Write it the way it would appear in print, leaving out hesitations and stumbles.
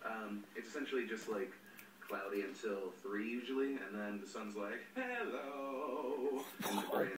It's essentially just like cloudy until 3 usually, and then the sun's like, hello, and the brain